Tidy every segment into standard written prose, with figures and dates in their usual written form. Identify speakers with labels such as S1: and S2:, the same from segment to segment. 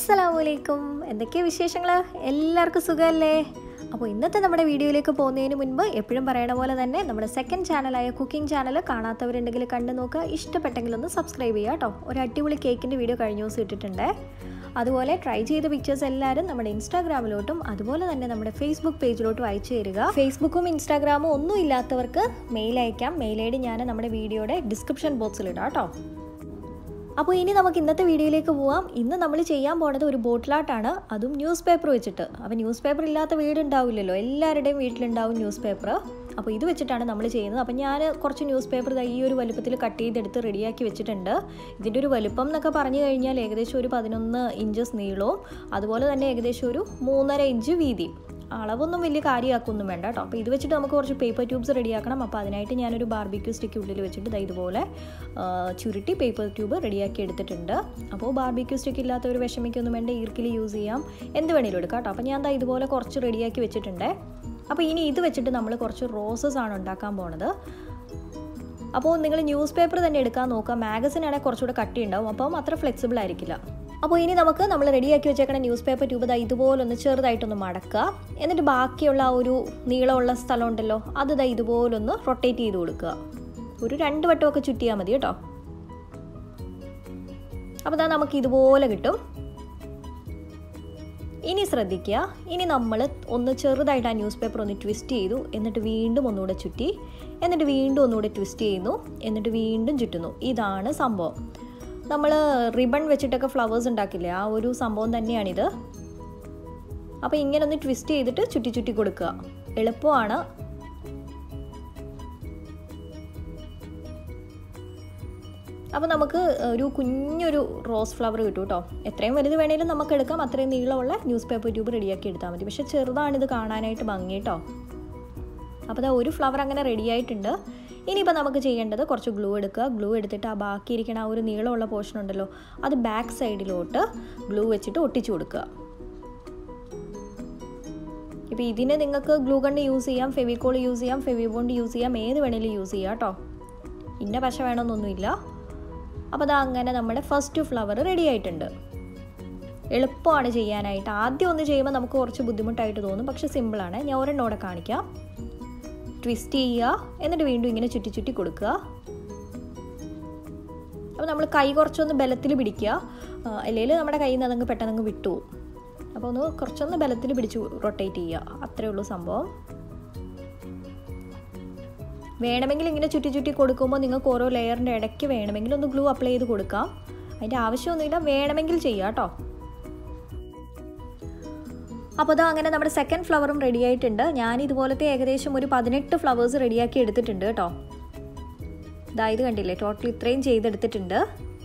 S1: അസ്സലാമലൈക്കും. എന്തൊക്കെയാണ് വിശേഷങ്ങൾ? എല്ലാവർക്കും സുഖമല്ലേ? അപ്പോൾ ഇന്നത്തെ നമ്മുടെ വീഡിയോയിലേക്ക് പോകുന്നതിന് മുൻപ് എപ്പോഴും പറയണ പോലെ തന്നെ നമ്മുടെ സെക്കൻഡ് ചാനലായ കുക്കിംഗ് ചാനൽ കാണാത്തവരുണ്ടെങ്കിൽ കണ്ടു നോക്കുക. ഇഷ്ടപ്പെട്ടെങ്കിൽ ഒന്ന് സബ്സ്ക്രൈബ് ചെയ്യുക കേട്ടോ. ഒരു അടിപൊളി കേക്കിൻ്റെ വീഡിയോ കഴിഞ്ഞ ദിവസം ഇട്ടിട്ടുണ്ട്. അതുപോലെ ട്രൈ ചെയ്ത പിക്ചേഴ്സ് എല്ലാവരും നമ്മുടെ ഇൻസ്റ്റാഗ്രാമിലോട്ടും അതുപോലെ തന്നെ നമ്മുടെ ഫേസ്ബുക്ക് പേജിലോട്ടും അയച്ചു തരിക. ഫേസ്ബുക്കും ഇൻസ്റ്റാഗ്രാമും ഒന്നും ഇല്ലാത്തവർക്ക് മെയിൽ അയക്കാം. മെയിൽ ഐ ഡി ഞാൻ നമ്മുടെ വീഡിയോയുടെ ഡിസ്ക്രിപ്ഷൻ ബോക്സിലിടാം കേട്ടോ. അപ്പോൾ ഇനി നമുക്ക് ഇന്നത്തെ വീഡിയോയിലേക്ക് പോവാം. ഇന്ന് നമ്മൾ ചെയ്യാൻ പോണത് ഒരു ബോട്ടിലാട്ടാണ്, അതും ന്യൂസ് പേപ്പർ വെച്ചിട്ട്. അപ്പോൾ ന്യൂസ് പേപ്പർ ഇല്ലാത്ത വീടുണ്ടാവില്ലല്ലോ, എല്ലാവരുടെയും വീട്ടിലുണ്ടാവും ന്യൂസ് പേപ്പർ. അപ്പോൾ ഇത് വെച്ചിട്ടാണ് നമ്മൾ ചെയ്യുന്നത്. അപ്പോൾ ഞാൻ കുറച്ച് ന്യൂസ് പേപ്പർ ഈ ഒരു വലുപ്പത്തിൽ കട്ട് ചെയ്തെടുത്ത് റെഡിയാക്കി വെച്ചിട്ടുണ്ട്. ഇതിൻ്റെ ഒരു വലുപ്പം എന്നൊക്കെ പറഞ്ഞു കഴിഞ്ഞാൽ ഏകദേശം ഒരു 11 ഇഞ്ചസ് നീളവും അതുപോലെ തന്നെ ഏകദേശം ഒരു 3.5 ഇഞ്ച് വീതിയും. അളവൊന്നും വലിയ കാര്യമാക്കൊന്നും വേണ്ട കേട്ടോ. അപ്പോൾ ഇത് വെച്ചിട്ട് നമുക്ക് കുറച്ച് പേപ്പർ ട്യൂബ്സ് റെഡിയാക്കണം. അപ്പോൾ അതിനായിട്ട് ഞാനൊരു ബാർബിക്യൂ സ്റ്റിക്ക് ഉള്ളിൽ വെച്ചിട്ട് ഇതുപോലെ ചുരുട്ടി പേപ്പർ ട്യൂബ് റെഡിയാക്കി എടുത്തിട്ടുണ്ട്. അപ്പോൾ ബാർബിക്യൂ സ്റ്റിക്ക് ഇല്ലാത്ത ഒരു വിഷമിക്കൊന്നും വേണ്ട, ഈർക്കിൽ യൂസ് ചെയ്യാം, എന്ത് വേണേലും എടുക്കാം കേട്ടോ. അപ്പോൾ ഞാൻ ഇതുപോലെ കുറച്ച് റെഡിയാക്കി വെച്ചിട്ടുണ്ട്. അപ്പോൾ ഇനി ഇത് വെച്ചിട്ട് നമ്മൾ കുറച്ച് റോസസ് ആണ് ഉണ്ടാക്കാൻ പോണത്. അപ്പോൾ നിങ്ങൾ ന്യൂസ് പേപ്പർ തന്നെ എടുക്കാൻ നോക്കുക. മാഗസിൻ ആണെങ്കിൽ കുറച്ചുകൂടെ കട്ടി ഉണ്ടാവും, അപ്പം അത്ര ഫ്ലെക്സിബിൾ ആയിരിക്കില്ല. അപ്പോൾ ഇനി നമ്മൾ റെഡിയാക്കി വെച്ചേക്കുന്ന ന്യൂസ് പേപ്പർ ട്യൂബ് ഇതുപോലൊന്ന് ചെറുതായിട്ടൊന്ന് മടക്കുക. എന്നിട്ട് ബാക്കിയുള്ള ആ ഒരു നീളമുള്ള സ്ഥലം ഉണ്ടല്ലോ, അത് ഇതുപോലൊന്ന് റൊട്ടേറ്റ് ചെയ്ത് കൊടുക്കുക. ഒരു 2 വട്ടമൊക്കെ ചുറ്റിയാൽ മതി കേട്ടോ. അപ്പോൾ നമുക്ക് ഇതുപോലെ കിട്ടും. ഇനി ശ്രദ്ധിക്കുക, ഇനി നമ്മൾ ഒന്ന് ചെറുതായിട്ട് ആ ന്യൂസ് പേപ്പർ ഒന്ന് ട്വിസ്റ്റ് ചെയ്തു, എന്നിട്ട് വീണ്ടും ഒന്നുകൂടെ ചുറ്റി, എന്നിട്ട് വീണ്ടും ഒന്നുകൂടെ ട്വിസ്റ്റ് ചെയ്യുന്നു, എന്നിട്ട് വീണ്ടും ചുറ്റുന്നു. ഇതാണ് സംഭവം. നമ്മൾ റിബൺ വെച്ചിട്ടൊക്കെ ഫ്ലവേഴ്സ് ഉണ്ടാക്കില്ലേ, ആ ഒരു സംഭവം തന്നെയാണിത്. അപ്പോൾ ഇങ്ങനെ ഒന്ന് ട്വിസ്റ്റ് ചെയ്തിട്ട് ചുറ്റി ചുറ്റി കൊടുക്കുക. എളുപ്പമാണ്. അപ്പോൾ നമുക്ക് ഒരു കുഞ്ഞൊരു റോസ് ഫ്ലവർ കിട്ടും കേട്ടോ. എത്രയും വലുത് വേണേലും നമുക്ക് എടുക്കാം, അത്രയും നീളമുള്ള ന്യൂസ് പേപ്പർ ട്യൂബ് റെഡിയാക്കി എടുത്താൽ മതി. പക്ഷേ ചെറുതാണിത് കാണാനായിട്ട് ഭംഗി കേട്ടോ. അപ്പോൾ ഒരു ഫ്ലവർ അങ്ങനെ റെഡി ആയിട്ടുണ്ട്. ഇനിയിപ്പോൾ നമുക്ക് ചെയ്യേണ്ടത് കുറച്ച് ഗ്ലൂ എടുക്കുക. ഗ്ലൂ എടുത്തിട്ട് ആ ബാക്കിയിരിക്കുന്ന ആ ഒരു നീളമുള്ള പോർഷൻ ഉണ്ടല്ലോ, അത് ബാക്ക് സൈഡിലോട്ട് ഗ്ലൂ വെച്ചിട്ട് ഒട്ടിച്ചു കൊടുക്കുക. ഇപ്പോൾ ഇതിന് നിങ്ങൾക്ക് ഗ്ലൂ ഗണ്ണ് യൂസ് ചെയ്യാം, ഫെവിക്കോൾ യൂസ് ചെയ്യാം, ഫെവിബോണ്ട് യൂസ് ചെയ്യാം, ഏത് വേണേലും യൂസ് ചെയ്യാം കേട്ടോ. ഇന്ന പശ വേണമെന്നൊന്നുമില്ല. അപ്പോൾ അങ്ങനെ നമ്മുടെ ഫസ്റ്റ് ഫ്ലവർ റെഡി ആയിട്ടുണ്ട്. എളുപ്പമാണ് ചെയ്യാനായിട്ട്. ആദ്യം ഒന്ന് ചെയ്യുമ്പോൾ നമുക്ക് കുറച്ച് ബുദ്ധിമുട്ടായിട്ട് തോന്നും, പക്ഷെ സിമ്പിളാണ്. ഞാൻ ഒരെണ്ണോടെ കാണിക്കാം. ട്വിസ്റ്റ് ചെയ്യുക, എന്നിട്ട് വീണ്ടും ഇങ്ങനെ ചുറ്റി ചുറ്റി കൊടുക്കുക. അപ്പോൾ നമ്മൾ കൈ കുറച്ചൊന്ന് ബലത്തിൽ പിടിക്കുക, അല്ലെങ്കിൽ നമ്മുടെ കയ്യിൽ നിന്ന് അതങ്ങ് പെട്ടെന്ന് വിട്ടുപോകും. അപ്പോൾ ഒന്ന് കുറച്ചൊന്ന് ബലത്തിൽ പിടിച്ച് റൊട്ടേറ്റ് ചെയ്യുക, അത്രയേ ഉള്ളൂ സംഭവം. വേണമെങ്കിൽ ഇങ്ങനെ ചുറ്റി ചുറ്റി കൊടുക്കുമ്പോൾ നിങ്ങൾക്ക് ഓരോ ലെയറിൻ്റെ ഇടയ്ക്ക് വേണമെങ്കിൽ ഒന്ന് ഗ്ലൂ അപ്ലൈ ചെയ്ത് കൊടുക്കാം. അതിൻ്റെ ആവശ്യമൊന്നുമില്ല, വേണമെങ്കിൽ ചെയ്യാം കേട്ടോ. അപ്പോൾ അങ്ങനെ നമ്മുടെ സെക്കൻഡ് ഫ്ലവറും റെഡി ആയിട്ടുണ്ട്. ഞാൻ ഇതുപോലത്തെ ഏകദേശം ഒരു 18 ഫ്ലവേഴ്സ് റെഡിയാക്കി എടുത്തിട്ടുണ്ട് കേട്ടോ. ഇത് കണ്ടില്ലേ, ടോട്ടൽ ഇത്രയും ചെയ്തെടുത്തിട്ടുണ്ട്.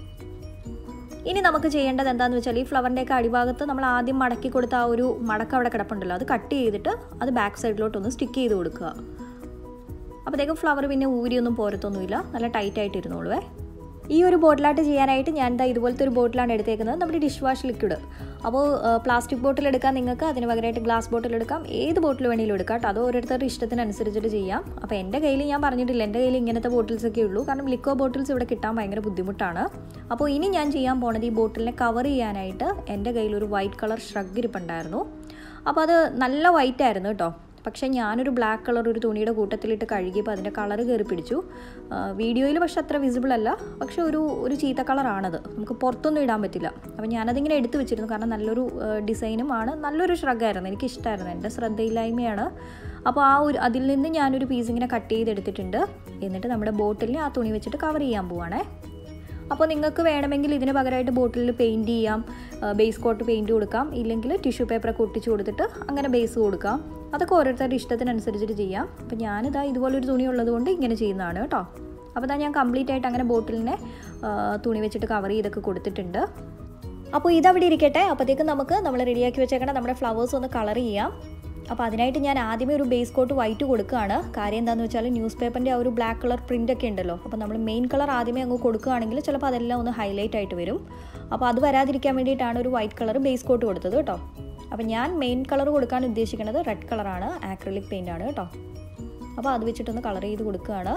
S1: ഇനി നമുക്ക് ചെയ്യേണ്ടത് എന്താണെന്ന് വെച്ചാൽ, ഈ ഫ്ലവറിൻ്റെയൊക്കെ അടിഭാഗത്ത് നമ്മൾ ആദ്യം മടക്കി കൊടുത്ത ആ ഒരു മടക്കം അവിടെ കിടപ്പുണ്ടല്ലോ, അത് കട്ട് ചെയ്തിട്ട് അത് ബാക്ക് സൈഡിലോട്ടൊന്ന് സ്റ്റിക്ക് ചെയ്ത് കൊടുക്കുക. അപ്പോഴത്തേക്കും ഫ്ലവർ പിന്നെ ഊരിയൊന്നും പോരത്തൊന്നുമില്ല, നല്ല ടൈറ്റായിട്ട് ഇരുന്നോളുവേ. ഈ ഒരു ബോട്ടിലായിട്ട് ചെയ്യാനായിട്ട് ഞാൻ ഇതുപോലത്തെ ഒരു ബോട്ടിലാണ് എടുത്തേക്കുന്നത്, നമ്മുടെ ഡിഷ് വാഷ് ലിക്വിഡ്. അപ്പോൾ പ്ലാസ്റ്റിക് ബോട്ടിൽ എടുക്കാം നിങ്ങൾക്ക്, അതിന് പകരമായിട്ട് ഗ്ലാസ് ബോട്ടിൽ എടുക്കാം, ഏത് ബോട്ടിൽ വേണമെങ്കിലും എടുക്കാം കേട്ടോ. അത് ഓരോരുത്തരുടെ ഇഷ്ടത്തിനനുസരിച്ചിട്ട് ചെയ്യാം. അപ്പോൾ എൻ്റെ കയ്യിൽ ഞാൻ പറഞ്ഞിട്ടില്ല, എൻ്റെ കയ്യിൽ ഇങ്ങനത്തെ ബോട്ടിൽസൊക്കെ ഉള്ളൂ, കാരണം ലിക്വർ ബോട്ടിൽസ് ഇവിടെ കിട്ടാൻ ഭയങ്കര ബുദ്ധിമുട്ടാണ്. അപ്പോൾ ഇനി ഞാൻ ചെയ്യാൻ പോണത് ഈ ബോട്ടിലിനെ കവർ ചെയ്യാനായിട്ട് എൻ്റെ കയ്യിൽ ഒരു വൈറ്റ് കളർ ഷ്രഗ് ഇരിപ്പുണ്ടായിരുന്നു. അപ്പോൾ അത് നല്ല വൈറ്റ് ആയിരുന്നു കേട്ടോ. പക്ഷേ ഞാനൊരു ബ്ലാക്ക് കളർ ഒരു തുണിയുടെ കൂട്ടത്തിലിട്ട് കഴുകിയപ്പോൾ അതിൻ്റെ കളർ കയറി പിടിച്ചു. വീഡിയോയിൽ പക്ഷെ അത്ര വിസിബിൾ അല്ല, പക്ഷെ ഒരു ചീത്ത കളറാണത്, നമുക്ക് പുറത്തൊന്നും ഇടാൻ പറ്റില്ല. അപ്പോൾ ഞാനതിങ്ങനെ എടുത്ത് വെച്ചിരുന്നു, കാരണം നല്ലൊരു ഡിസൈനും ആണ്, നല്ലൊരു ഷ്രഗായിരുന്നു, എനിക്കിഷ്ടമായിരുന്നു. എൻ്റെ ശ്രദ്ധയില്ലായ്മയാണ്. അപ്പോൾ അതിൽ നിന്ന് ഞാനൊരു പീസ് ഇങ്ങനെ കട്ട് ചെയ്തെടുത്തിട്ടുണ്ട്. എന്നിട്ട് നമ്മുടെ ബോട്ടിലിനെ ആ തുണി വെച്ചിട്ട് കവർ ചെയ്യാൻ പോവാണേ. അപ്പോൾ നിങ്ങൾക്ക് വേണമെങ്കിൽ ഇതിന് പകരമായിട്ട് ബോട്ടിലിൽ പെയിൻറ്റ് ചെയ്യാം, ബേസ് കോട്ട് പെയിൻറ്റ് കൊടുക്കാം, ഇല്ലെങ്കിൽ ടിഷ്യൂ പേപ്പറൊക്കെ ഒട്ടിച്ച് കൊടുത്തിട്ട് അങ്ങനെ ബേസ് കൊടുക്കാം. അതൊക്കെ ഓരോരുത്തരുടെ ഇഷ്ടത്തിനനുസരിച്ചിട്ട് ചെയ്യാം. അപ്പോൾ ഇതുപോലൊരു തുണി ഉള്ളതുകൊണ്ട് ഇങ്ങനെ ചെയ്യുന്നതാണ് കേട്ടോ. അപ്പോൾ ഞാൻ കംപ്ലീറ്റ് ആയിട്ട് അങ്ങനെ ബോട്ടിലിനെ തുണി വെച്ചിട്ട് കവർ ചെയ്തൊക്കെ കൊടുത്തിട്ടുണ്ട്. അപ്പോൾ ഇതവിടെ ഇരിക്കട്ടെ. അപ്പോഴത്തേക്കും നമ്മൾ റെഡിയാക്കി വെച്ചേക്കണം നമ്മുടെ ഫ്ലവേഴ്സ് ഒന്ന് കളർ ചെയ്യാം. അപ്പോൾ അതിനായിട്ട് ഞാൻ ആദ്യമേ ഒരു ബേസ് കോട്ട് വൈറ്റ് കൊടുക്കുകയാണ്. കാര്യം എന്താണെന്ന് വെച്ചാൽ, ന്യൂസ് പേപ്പറിൻ്റെ ആ ഒരു ബ്ലാക്ക് കളർ പ്രിൻ്റൊക്കെ ഉണ്ടല്ലോ, അപ്പോൾ നമ്മൾ മെയിൻ കളർ ആദ്യമേ അങ്ങ് കൊടുക്കുകയാണെങ്കിൽ ചിലപ്പോൾ അതെല്ലാം ഒന്ന് ഹൈലൈറ്റ് ആയിട്ട് വരും. അപ്പോൾ അത് വരാതിരിക്കാൻ വേണ്ടിയിട്ടാണ് ഒരു വൈറ്റ് കളർ ബേസ് കോട്ട് കൊടുത്തത് കേട്ടോ. അപ്പോൾ ഞാൻ മെയിൻ കളർ കൊടുക്കാൻ ഉദ്ദേശിക്കുന്നത് റെഡ് കളറാണ്, ആക്രിലിക് പെയിൻ്റാണ് കേട്ടോ. അപ്പോൾ അത് വെച്ചിട്ടൊന്ന് കളർ ചെയ്ത് കൊടുക്കുകയാണ്.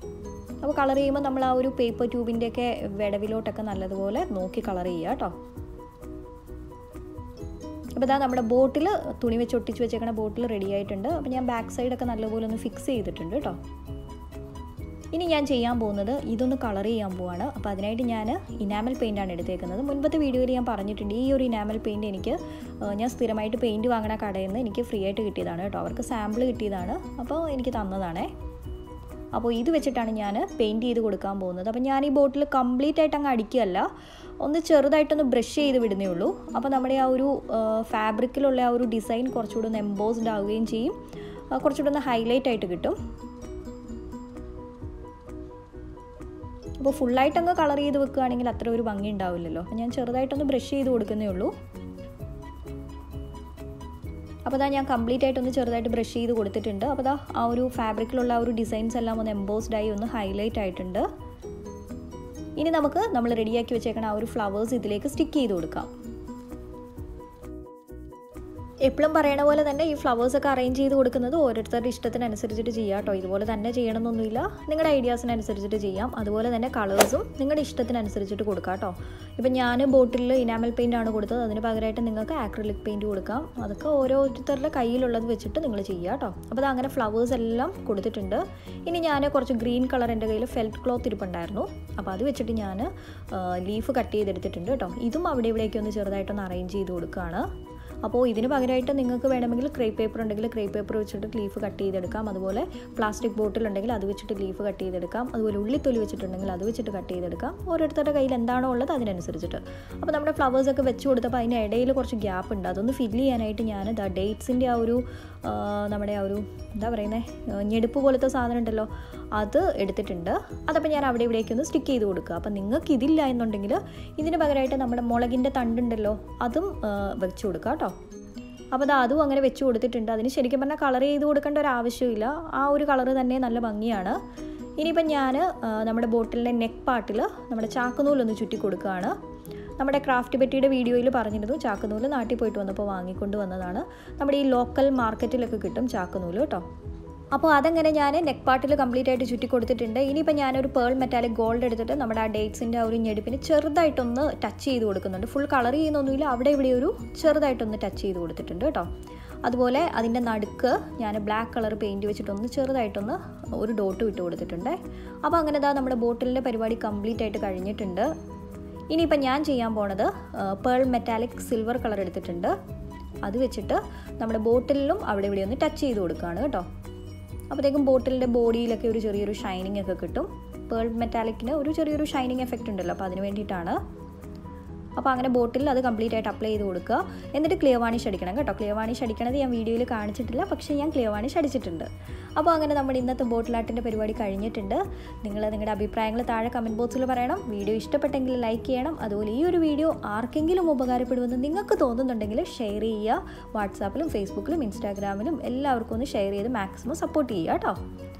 S1: അപ്പോൾ കളർ ചെയ്യുമ്പോൾ നമ്മൾ ആ ഒരു പേപ്പർ ട്യൂബിൻ്റെയൊക്കെ വിടവിലോട്ടൊക്കെ നല്ലതുപോലെ നോക്കി കളർ ചെയ്യുക കേട്ടോ. അപ്പോൾ ഇതാ നമ്മുടെ ബോട്ടിൽ തുണി വെച്ച് ഒട്ടിച്ച് വെച്ചേക്കണ ബോട്ടിൽ റെഡി ആയിട്ടുണ്ട്. അപ്പോൾ ഞാൻ ബാക്ക് സൈഡൊക്കെ നല്ലപോലെ ഒന്ന് ഫിക്സ് ചെയ്തിട്ടുണ്ട് കേട്ടോ. ഇനി ഞാൻ ചെയ്യാൻ പോകുന്നത് ഇതൊന്ന് കളർ ചെയ്യാൻ പോവാണ്. അപ്പോൾ അതിനായിട്ട് ഞാൻ ഇനാമൽ പെയിൻ്റാണ് എടുത്തേക്കുന്നത്. മുൻപത്തെ വീഡിയോയിൽ ഞാൻ പറഞ്ഞിട്ടുണ്ട് ഈ ഒരു ഇനാമൽ പെയിൻറ്റ് എനിക്ക് ഞാൻ സ്ഥിരമായിട്ട് പെയിൻറ്റ് വാങ്ങണ കടയിൽ നിന്ന് എനിക്ക് ഫ്രീ ആയിട്ട് കിട്ടിയതാണ് കേട്ടോ. അവർക്ക് സാമ്പിൾ കിട്ടിയതാണ്, അപ്പോൾ എനിക്ക് തന്നതാണേ. അപ്പോൾ ഇത് വെച്ചിട്ടാണ് ഞാൻ പെയിൻറ്റ് ചെയ്ത് കൊടുക്കാൻ പോകുന്നത്. അപ്പോൾ ഞാൻ ഈ ബോട്ടിൽ കംപ്ലീറ്റ് ആയിട്ട് അങ്ങ് അടിക്കുകയല്ല, ഒന്ന് ചെറുതായിട്ടൊന്ന് ബ്രഷ് ചെയ്ത് വിടുന്നേ ഉള്ളൂ. അപ്പോൾ നമ്മുടെ ആ ഒരു ഫാബ്രിക്കിലുള്ള ആ ഒരു ഡിസൈൻ കുറച്ചുകൂടെ ഒന്ന് എംബോസ്ഡ് ആവുകയും ചെയ്യും, കുറച്ചുകൂടെ ഒന്ന് ഹൈലൈറ്റ് ആയിട്ട് കിട്ടും. അപ്പോൾ ഫുള്ളായിട്ട് അങ്ങ് കളർ ചെയ്ത് വെക്കുകയാണെങ്കിൽ അത്ര ഒരു ഭംഗി ഉണ്ടാവില്ലല്ലോ. അപ്പോൾ ഞാൻ ചെറുതായിട്ടൊന്ന് ബ്രഷ് ചെയ്ത് കൊടുക്കുന്നേ ഉള്ളൂ. അപ്പോൾ അതാ ഞാൻ കംപ്ലീറ്റ് ആയിട്ടൊന്ന് ചെറുതായിട്ട് ബ്രഷ് ചെയ്ത് കൊടുത്തിട്ടുണ്ട്. അപ്പോൾ അതാ ആ ഒരു ഫാബ്രിക്കിലുള്ള ആ ഒരു ഡിസൈൻസ് എല്ലാം ഒന്ന് എംബോസ്ഡായി ഒന്ന് ഹൈലൈറ്റ് ആയിട്ടുണ്ട്. ഇനി നമുക്ക് നമ്മൾ റെഡിയാക്കി വെച്ചേക്കണ ആ ഒരു ഫ്ലവേഴ്സ് ഇതിലേക്ക് സ്റ്റിക്ക് ചെയ്ത് കൊടുക്കാം. എപ്പോഴും പറയണ പോലെ തന്നെ ഈ ഫ്ലവേഴ്സൊക്കെ അറേഞ്ച് ചെയ്ത് കൊടുക്കുന്നത് ഓരോരുത്തരുടെ ഇഷ്ടത്തിനനുസരിച്ചിട്ട് ചെയ്യാം കേട്ടോ. ഇതുപോലെ തന്നെ ചെയ്യണമെന്നൊന്നുമില്ല, നിങ്ങളുടെ ഐഡിയാസിനനുസരിച്ചിട്ട് ചെയ്യാം. അതുപോലെ തന്നെ കളേഴ്സും നിങ്ങളുടെ ഇഷ്ടത്തിനനുസരിച്ചിട്ട് കൊടുക്കാം കേട്ടോ. ഇപ്പം ഞാൻ ബോട്ടിലിൽ ഇനാമൽ പെയിൻ്റ് ആണ് കൊടുത്തത്, അതിന് പകരമായിട്ട് നിങ്ങൾക്ക് ആക്രിലിക് പെയിൻറ്റ് കൊടുക്കാം. അതൊക്കെ ഓരോരുത്തരുടെ കയ്യിലുള്ളത് വെച്ചിട്ട് നിങ്ങൾ ചെയ്യുക കേട്ടോ. അപ്പോൾ അത് അങ്ങനെ ഫ്ലവേഴ്സ് എല്ലാം കൊടുത്തിട്ടുണ്ട്. ഇനി ഞാൻ കുറച്ച് ഗ്രീൻ കളർ എൻ്റെ കയ്യിൽ ഫെൽറ്റ് ക്ലോത്ത് ഇരിപ്പുണ്ടായിരുന്നു, അപ്പോൾ അത് വെച്ചിട്ട് ഞാൻ ലീഫ് കട്ട് ചെയ്തെടുത്തിട്ടുണ്ട് കേട്ടോ. ഇതും അവിടെ ഇവിടേക്ക് ഒന്ന് ചെറുതായിട്ടൊന്ന് അറേഞ്ച് ചെയ്ത് കൊടുക്കുകയാണ്. അപ്പോൾ ഇതിന് പകരമായിട്ട് നിങ്ങൾക്ക് വേണമെങ്കിൽ ക്രേപ്പ് പേപ്പർ ഉണ്ടെങ്കിൽ ക്രേപ്പ് പേപ്പർ വെച്ചിട്ട് ലീഫ് കട്ട് ചെയ്തെടുക്കാം. അതുപോലെ പ്ലാസ്റ്റിക് ബോട്ടിൽ ഉണ്ടെങ്കിൽ അത് വെച്ചിട്ട് ലീഫ് കട്ട് ചെയ്തെടുക്കാം. അതുപോലെ ഉള്ളിത്തൊലി വെച്ചിട്ടുണ്ടെങ്കിൽ അത് വെച്ചിട്ട് കട്ട് ചെയ്തെടുക്കാം. ഓരോരുത്തരുടെ കയ്യിൽ എന്താണോ ഉള്ളത് അതിനനുസരിച്ചിട്ട്. അപ്പോൾ നമ്മുടെ ഫ്ലവേഴ്സൊക്കെ വെച്ച് കൊടുത്തപ്പോൾ അതിൻ്റെ ഇടയിൽ കുറച്ച് ഗ്യാപ്പ് ഉണ്ട്, അതൊന്ന് ഫില്ല് ചെയ്യാനായിട്ട് ഞാൻ ഡേറ്റ്സിൻ്റെ ആ ഒരു നമ്മുടെ ആ ഒരു എന്താ പറയുന്നത് ഞെടുപ്പ് പോലത്തെ സാധനം ഉണ്ടല്ലോ, അത് എടുത്തിട്ടുണ്ട്. അതപ്പോൾ ഞാൻ അവിടെ ഇവിടേക്കൊന്ന് സ്റ്റിക്ക് ചെയ്ത് കൊടുക്കുക. അപ്പോൾ നിങ്ങൾക്ക് ഇതില്ല എന്നുണ്ടെങ്കിൽ ഇതിന് പകരമായിട്ട് നമ്മുടെ മുളകിൻ്റെ തണ്ടുണ്ടല്ലോ അതും വെച്ച് കൊടുക്കുക കേട്ടോ. അപ്പോൾ അതും അങ്ങനെ വെച്ച് കൊടുത്തിട്ടുണ്ട്. അതിന് ശരിക്കും പറഞ്ഞാൽ കളർ ചെയ്ത് കൊടുക്കേണ്ട ഒരു ആവശ്യമില്ല, ആ ഒരു കളറ് തന്നെ നല്ല ഭംഗിയാണ്. ഇനിയിപ്പം ഞാൻ നമ്മുടെ ബോട്ടിലിൻ്റെ നെക്ക് പാർട്ടിൽ നമ്മുടെ ചാക്കുനൂലൊന്ന് ചുറ്റി കൊടുക്കുകയാണ്. നമ്മുടെ ക്രാഫ്റ്റ് പെറ്റിയുടെ വീഡിയോയിൽ പറഞ്ഞിരുന്നു ചാക്കുനൂല് നാട്ടിൽ പോയിട്ട് വന്നപ്പോൾ വാങ്ങിക്കൊണ്ട് വന്നതാണ്. നമ്മുടെ ഈ ലോക്കൽ മാർക്കറ്റിലൊക്കെ കിട്ടും ചാക്കുനൂല് കേട്ടോ. അപ്പോൾ അതങ്ങനെ ഞാൻ നെക്ക് പാർട്ടിൽ കംപ്ലീറ്റ് ആയിട്ട് ചുറ്റി കൊടുത്തിട്ടുണ്ട്. ഇനിയിപ്പോൾ ഞാനൊരു പേൾ മെറ്റാലിക് ഗോൾഡ് എടുത്തിട്ട് നമ്മുടെ ആ ഡേറ്റ്സിൻ്റെ ആ ഒരു ഞെടുപ്പിന് ചെറുതായിട്ടൊന്ന് ടച്ച് ചെയ്ത് കൊടുക്കുന്നുണ്ട്. ഫുൾ കളർ ചെയ്യുന്നൊന്നുമില്ല, അവിടെ ഇവിടെ ഒരു ചെറുതായിട്ടൊന്ന് ടച്ച് ചെയ്ത് കൊടുത്തിട്ടുണ്ട് കേട്ടോ. അതുപോലെ അതിൻ്റെ നടുക്ക് ഞാൻ ബ്ലാക്ക് കളർ പെയിൻറ്റ് വെച്ചിട്ടൊന്ന് ചെറുതായിട്ടൊന്ന് ഒരു ഡോട്ട് വിട്ട് കൊടുത്തിട്ടുണ്ട്. അപ്പോൾ അങ്ങനെ നമ്മുടെ ബോട്ടിലിൻ്റെ പരിപാടി കംപ്ലീറ്റ് ആയിട്ട് കഴിഞ്ഞിട്ടുണ്ട്. ഇനിയിപ്പോൾ ഞാൻ ചെയ്യാൻ പോണത് പേൾ മെറ്റാലിക് സിൽവർ കളർ എടുത്തിട്ടുണ്ട്, അത് വെച്ചിട്ട് നമ്മുടെ ബോട്ടിലും അവിടെ ഇവിടെ ഒന്ന് ടച്ച് ചെയ്ത് കൊടുക്കുകയാണ് കേട്ടോ. അപ്പോഴത്തേക്കും ബോട്ടിലിൻ്റെ ബോഡിയിലൊക്കെ ഒരു ചെറിയൊരു ഷൈനിങ് ഒക്കെ കിട്ടും. പേൾ മെറ്റാലിക്കിന് ഒരു ചെറിയൊരു ഷൈനിങ് എഫക്റ്റ് ഉണ്ടല്ലോ, അപ്പോൾ അതിന് വേണ്ടിയിട്ടാണ്. അപ്പോൾ അങ്ങനെ ബോട്ടിൽ അത് കംപ്ലീറ്റ് ആയിട്ട് അപ്ലൈ ചെയ്ത് കൊടുക്കുക. എന്നിട്ട് ക്ലിയർ വാണിഷ് അടിക്കണം കേട്ടോ. ക്ലിയർ വാണിഷ് അടിക്കണത് ഞാൻ വീഡിയോയിൽ കാണിച്ചിട്ടില്ല, പക്ഷേ ഞാൻ ക്ലിയർ വാണിഷ് അടിച്ചിട്ടുണ്ട്. അപ്പോൾ അങ്ങനെ നമ്മുടെ ഇന്നത്തെ ബോട്ടിൽ ആർട്ടിൻ്റെ പരിപാടി കഴിഞ്ഞിട്ടുണ്ട്. നിങ്ങൾ നിങ്ങളുടെ അഭിപ്രായങ്ങൾ താഴെ കമൻറ്റ് ബോക്സിൽ പറയണം. വീഡിയോ ഇഷ്ടപ്പെട്ടെങ്കിൽ ലൈക്ക് ചെയ്യണം. അതുപോലെ ഈ ഒരു വീഡിയോ ആർക്കെങ്കിലും ഉപകാരപ്പെടുമെന്ന് നിങ്ങൾക്ക് തോന്നുന്നുണ്ടെങ്കിൽ ഷെയർ ചെയ്യുക. വാട്സാപ്പിലും ഫേസ്ബുക്കിലും ഇൻസ്റ്റാഗ്രാമിലും എല്ലാവർക്കും ഒന്ന് ഷെയർ ചെയ്ത് മാക്സിമം സപ്പോർട്ട് ചെയ്യുക കേട്ടോ.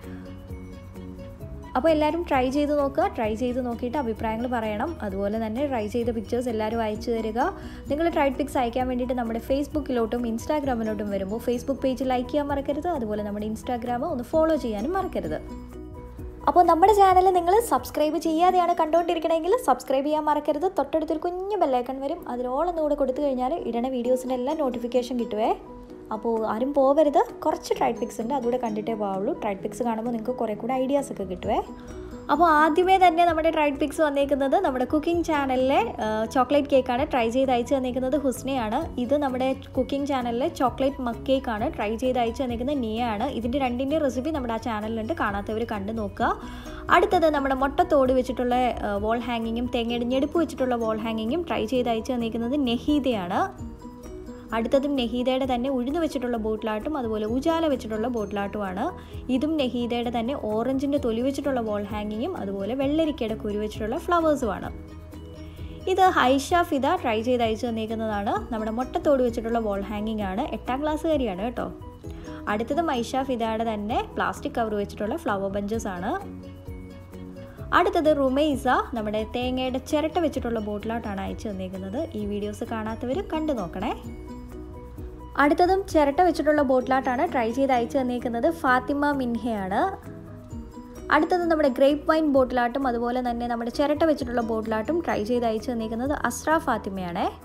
S1: അപ്പോൾ എല്ലാവരും ട്രൈ ചെയ്ത് നോക്കുക. ട്രൈ ചെയ്ത് നോക്കിയിട്ട് അഭിപ്രായങ്ങൾ പറയണം. അതുപോലെ തന്നെ ട്രൈ ചെയ്ത പിക്ചേഴ്സ് എല്ലാവരും അയച്ചു തരിക. നിങ്ങൾ ട്രൈഡ് പിക്സ് അയക്കാൻ വേണ്ടിയിട്ട് നമ്മുടെ ഫേസ്ബുക്കിലോട്ടും ഇൻസ്റ്റാഗ്രാമിലോട്ടും വരുമ്പോൾ ഫേസ്ബുക്ക് പേജ് ലൈക്ക് ചെയ്യാൻ മറക്കരുത്. അതുപോലെ നമ്മുടെ ഇൻസ്റ്റാഗ്രാം ഒന്ന് ഫോളോ ചെയ്യാനും മറക്കരുത്. അപ്പോൾ നമ്മുടെ ചാനൽ നിങ്ങൾ സബ്സ്ക്രൈബ് ചെയ്യാതെയാണ് കണ്ടുകൊണ്ടിരിക്കണമെങ്കിൽ സബ്സ്ക്രൈബ് ചെയ്യാൻ മറക്കരുത്. തൊട്ടടുത്തൊരു കുഞ്ഞു ബെല്ലൈക്കൺ വരും, അതിനോളൊന്നും കൂടെ കൊടുത്തു കഴിഞ്ഞാൽ ഇടണ വീഡിയോസിൻ്റെ എല്ലാം നോട്ടിഫിക്കേഷൻ കിട്ടുവേ. അപ്പോൾ ആരും പോവരുത്. കുറച്ച് ട്രൈഡ് പിക്സ് ഉണ്ട്, അതുകൂടെ കണ്ടിട്ടേ പോവുള്ളൂ. ട്രൈഡ് പിക്സ് കാണുമ്പോൾ നിങ്ങൾക്ക് കുറേ കൂടെ ഐഡിയാസൊക്കെ കിട്ടുവേ. അപ്പോൾ ആദ്യമേ തന്നെ നമ്മുടെ ട്രൈഡ് പിക്സ് വന്നേക്കുന്നത് നമ്മുടെ കുക്കിംഗ് ചാനലിലെ ചോക്ലേറ്റ് കേക്കാണ്. ട്രൈ ചെയ്ത് അയച്ചു തന്നേക്കുന്നത് ഹുസ്നയാണ്. ഇത് നമ്മുടെ കുക്കിംഗ് ചാനലിലെ ചോക്ലേറ്റ് മക്ക് കേക്കാണ്. ട്രൈ ചെയ്ത് അയച്ചു തന്നേക്കുന്നത് നിയാണ്. ഇതിൻ്റെ രണ്ടിൻ്റെ റെസിപ്പി നമ്മുടെ ആ ചാനലിലുണ്ട്, കാണാത്തവർ കണ്ടു നോക്കുക. അടുത്തത് നമ്മുടെ മുട്ടത്തോട് വെച്ചിട്ടുള്ള വോൾ ഹാങ്ങിങ്ങും തേങ്ങയുടെ ഞെടുപ്പ് വെച്ചിട്ടുള്ള വോൾ ഹാങ്ങിങ്ങും ട്രൈ ചെയ്ത് അയച്ചു തന്നേക്കുന്നത് നെഹീദയാണ്. അടുത്തതും നെഹീദയുടെ തന്നെ ഉഴുന്ന് വെച്ചിട്ടുള്ള ബോട്ടിലാട്ടും അതുപോലെ ഉജാല വെച്ചിട്ടുള്ള ബോട്ടിലാട്ടുമാണ്. ഇതും നെഹീദയുടെ തന്നെ ഓറഞ്ചിൻ്റെ തൊലി വെച്ചിട്ടുള്ള വോൾ ഹാങ്ങിങ്ങും അതുപോലെ വെള്ളരിക്കയുടെ കുരു വെച്ചിട്ടുള്ള ഫ്ലവേഴ്സുമാണ്. ഇത് ഹൈഷ ഫിദ ട്രൈ ചെയ്ത് അയച്ചു തന്നേക്കുന്നതാണ്. നമ്മുടെ മുട്ടത്തോട് വെച്ചിട്ടുള്ള വോൾ ഹാങ്ങിങ് ആണ്. 8ാം ക്ലാസ്സുകാരിയാണ് കേട്ടോ. അടുത്തതും ഹൈഷ ഫിദയുടെ തന്നെ പ്ലാസ്റ്റിക് കവർ വെച്ചിട്ടുള്ള ഫ്ലവർ ബഞ്ചസ് ആണ്. അടുത്തത് റുമൈസ നമ്മുടെ തേങ്ങയുടെ ചിരട്ട വെച്ചിട്ടുള്ള ബോട്ടിലാട്ടാണ് അയച്ചു തന്നേക്കുന്നത്. ഈ വീഡിയോസ് കാണാത്തവർ കണ്ടു നോക്കണേ. അടുത്തതും ചിരട്ട വെച്ചിട്ടുള്ള ബോട്ടിലാട്ടാണ്. ട്രൈ ചെയ്ത് അയച്ചു തന്നേക്കുന്നത് ഫാത്തിമ മിൻഹയാണ്. അടുത്തത് നമ്മുടെ ഗ്രേപ്പ് വൈൻ ബോട്ടിലാട്ടും അതുപോലെ തന്നെ നമ്മുടെ ചിരട്ട വെച്ചിട്ടുള്ള ബോട്ടിലാട്ടും ട്രൈ ചെയ്ത് അയച്ചു തന്നേക്കുന്നത് അസ്ര ഫാത്തിമയാണ്.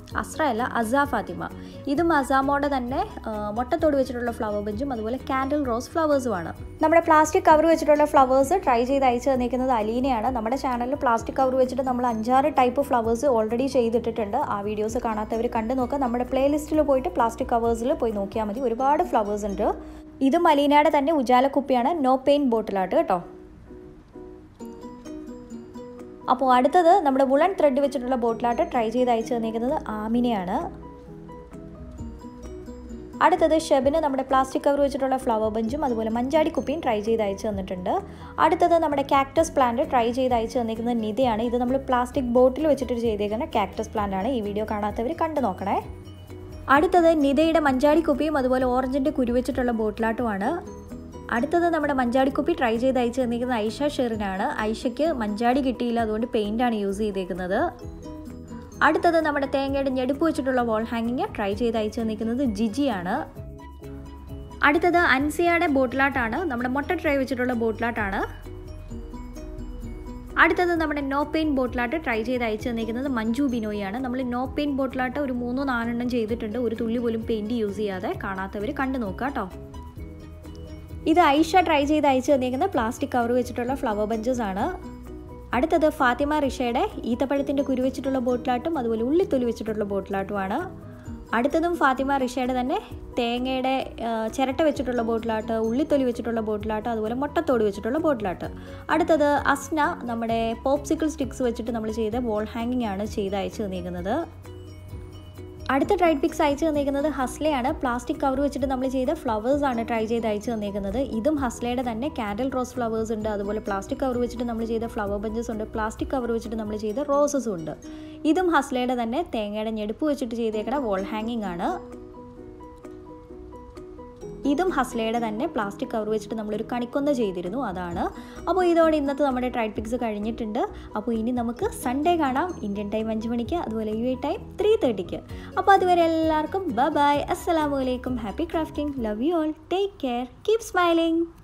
S1: അസ്ര അല്ല, അസാ ഫാത്തിമ. ഇതും അസാമോടെ തന്നെ മുട്ടത്തോട് വെച്ചിട്ടുള്ള ഫ്ലവർ ബഞ്ചും അതുപോലെ കാൻഡിൽ റോസ് ഫ്ലവേഴ്സുമാണ്. നമ്മുടെ പ്ലാസ്റ്റിക് കവർ വെച്ചിട്ടുള്ള ഫ്ലവേഴ്സ് ട്രൈ ചെയ്ത് അയച്ചു തന്നിരിക്കുന്നത് അലീനയാണ്. നമ്മുടെ ചാനലിൽ പ്ലാസ്റ്റിക് കവർ വെച്ചിട്ട് നമ്മൾ 5-6 ടൈപ്പ് ഫ്ലവേഴ്സ് ഓൾറെഡി ചെയ്തിട്ടിട്ടുണ്ട്. ആ വീഡിയോസ് കാണാത്തവർ കണ്ടു നോക്കുക. നമ്മുടെ പ്ലേലിസ്റ്റിൽ പോയിട്ട് പ്ലാസ്റ്റിക് കവേഴ്സിൽ പോയി നോക്കിയാൽ മതി. ഒരുപാട് ഫ്ലവേഴ്സ് ഉണ്ട്. ഇതും അലീനയുടെ തന്നെ ഉജാല കുപ്പിയാണ്. നോ പെയിൻ ബോട്ടിലാട്ട് കേട്ടോ. അപ്പോൾ അടുത്തത് നമ്മുടെ വുളൻ ത്രെഡ് വെച്ചിട്ടുള്ള ബോട്ടിലാട്ട് ട്രൈ ചെയ്ത് അയച്ചു തന്നിരിക്കുന്നത് ആമിനയാണ്. അടുത്തത് ഷെബിന് നമ്മുടെ പ്ലാസ്റ്റിക് കവർ വെച്ചിട്ടുള്ള ഫ്ലവർ ബഞ്ചും അതുപോലെ മഞ്ചാടി കുപ്പിയും ട്രൈ ചെയ്ത് അയച്ചു തന്നിട്ടുണ്ട്. അടുത്തത് നമ്മുടെ കാക്ടസ് പ്ലാന്റ് ട്രൈ ചെയ്ത് അയച്ചു തന്നിരിക്കുന്നത് നിതയാണ്. ഇത് നമ്മൾ പ്ലാസ്റ്റിക് ബോട്ടിൽ വെച്ചിട്ട് ചെയ്തേക്കുന്ന കാക്ടസ് പ്ലാന്റ് ആണ്. ഈ വീഡിയോ കാണാത്തവർ കണ്ടു നോക്കണേ. അടുത്തത് നിതയുടെ മഞ്ചാടി കുപ്പിയും അതുപോലെ ഓറഞ്ചിൻ്റെ കുരു വെച്ചിട്ടുള്ള ബോട്ടിലാട്ടുമാണ്. അടുത്തത് നമ്മുടെ മഞ്ചാടിക്കുപ്പി ട്രൈ ചെയ്ത് അയച്ചു തന്നിരിക്കുന്നത് ഐഷ ഷെറിനാണ്. ഐഷയ്ക്ക് മഞ്ചാടി കിട്ടിയില്ല, അതുകൊണ്ട് പെയിൻ്റാണ് യൂസ് ചെയ്തേക്കുന്നത്. അടുത്തത് നമ്മുടെ തേങ്ങയുടെ ഞെടുപ്പ് വെച്ചിട്ടുള്ള വാൾ ഹാങ്ങിങ് ട്രൈ ചെയ്ത് അയച്ചു തന്നിരിക്കുന്നത് ജിജിയാണ്. അടുത്തത് അൻസിയയുടെ ബോട്ടിലാട്ടാണ്. നമ്മുടെ മുട്ട ട്രൈ വെച്ചിട്ടുള്ള ബോട്ടിലാട്ടാണ്. അടുത്തത് നമ്മുടെ നോ പെയിൻ ബോട്ടിലാട്ട് ട്രൈ ചെയ്ത് അയച്ചു തന്നിരിക്കുന്നത് മഞ്ജു ബിനോയാണ്. നമ്മൾ നോ പെയിൻ ബോട്ടിലാട്ട് ഒരു 3-4 ചെയ്തിട്ടുണ്ട്. ഒരു തുള്ളി പോലും പെയിൻറ്റ് യൂസ് ചെയ്യാതെ. കാണാത്തവർ കണ്ടു നോക്കുക കേട്ടോ. ഇത് ഐഷ ട്രൈ ചെയ്ത് അയച്ചു തന്നിരിക്കുന്ന പ്ലാസ്റ്റിക് കവർ വെച്ചിട്ടുള്ള ഫ്ലവർ ബഞ്ചസ് ആണ്. അടുത്തത് ഫാത്തിമ റിഷയുടെ ഈത്തപ്പഴത്തിൻ്റെ കുരു വെച്ചിട്ടുള്ള ബോട്ടിലാട്ടും അതുപോലെ ഉള്ളിത്തൊലി വെച്ചിട്ടുള്ള ബോട്ടിലാട്ടുമാണ്. അടുത്തതും ഫാത്തിമ റിഷയുടെ തന്നെ തേങ്ങയുടെ ചിരട്ട വെച്ചിട്ടുള്ള ബോട്ടിലാട്ട്, ഉള്ളിത്തൊലി വെച്ചിട്ടുള്ള ബോട്ടിലാട്ട്, അതുപോലെ മുട്ടത്തോട് വെച്ചിട്ടുള്ള ബോട്ടിലാട്ട്. അടുത്തത് അസ്ന നമ്മുടെ പോപ്സിക്കിൾ സ്റ്റിക്സ് വെച്ചിട്ട് നമ്മൾ ചെയ്ത വോൾ ഹാങ്ങിങ് ആണ് ചെയ്ത് അയച്ചു തന്നിരിക്കുന്നത്. അടുത്ത ട്രൈഡ് പിക്സ് അയച്ചു തന്നിരിക്കുന്നത് ഹസ്ലയാണ്. പ്ലാസ്റ്റിക് കവർ വെച്ചിട്ട് നമ്മൾ ചെയ്ത ഫ്ലവേഴ്സ് ആണ് ട്രൈ ചെയ്ത് അയച്ചു തന്നിരിക്കുന്നത്. ഇതും ഹസ്ലയുടെ തന്നെ കാൻഡിൽ റോസ് ഫ്ലവേഴ്സ് ഉണ്ട്. അതുപോലെ പ്ലാസ്റ്റിക് കവർ വെച്ചിട്ട് നമ്മൾ ചെയ്ത ഫ്ലവർ ബഞ്ചസ് ഉണ്ട്. പ്ലാസ്റ്റിക് കവർ വെച്ചിട്ട് നമ്മൾ ചെയ്ത റോസസും ഉണ്ട്. ഇതും ഹസ്ലയുടെ തന്നെ തേങ്ങയുടെ ഞെടുപ്പ് വെച്ചിട്ട് ചെയ്തേക്കണ വോൾ ഹാങ്ങിങ് ആണ്. ഇതും ഹസ്ലയുടെ തന്നെ പ്ലാസ്റ്റിക് കവർ വെച്ചിട്ട് നമ്മളൊരു കണിക്കൊന്ന ചെയ്തിരുന്നു, അതാണ്. അപ്പോൾ ഇതോടെ ഇന്നത്തെ നമ്മുടെ ട്രൈഡ് പിക്സ് കഴിഞ്ഞിട്ടുണ്ട്. അപ്പോൾ ഇനി നമുക്ക് സൺഡേ കാണാം. ഇന്ത്യൻ ടൈം 5 മണിക്ക്, അതുപോലെ UAE ടൈം 3:30. അപ്പോൾ അതുവരെ എല്ലാവർക്കും ബൈ ബൈ, അസ്സലാമു അലൈക്കും, happy crafting, love you all, take care, keep smiling.